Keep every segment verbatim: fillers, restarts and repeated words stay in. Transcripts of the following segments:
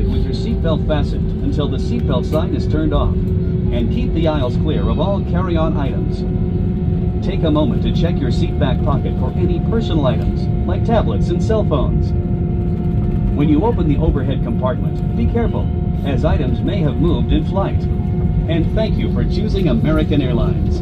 seated with your seatbelt fastened until the seatbelt sign is turned off, and keep the aisles clear of all carry-on items. Take a moment to check your seat back pocket for any personal items, like tablets and cell phones. When you open the overhead compartment, be careful, as items may have moved in flight. And thank you for choosing American Airlines.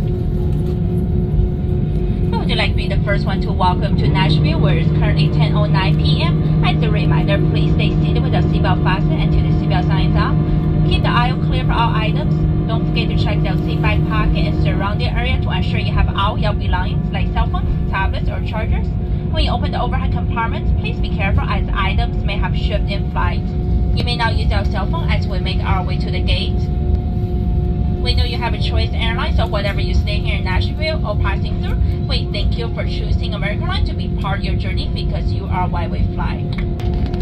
Would you like to be the first one to welcome to Nashville, where it's currently ten oh nine p m? As a reminder, please stay seated with your seatbelt fastened until the seatbelt sign is off. Keep the aisle clear for all items. Don't forget to check your seat back pocket and surrounding area to ensure you have all your belongings like cell phones, tablets, or chargers. When you open the overhead compartments, please be careful as items may have shipped in flight. You may now use your cell phone as we make our way to the gate. We know you have a choice airline, so whatever you stay here in Nashville or passing through, we thank you for choosing American Airlines to be part of your journey because you are why we fly.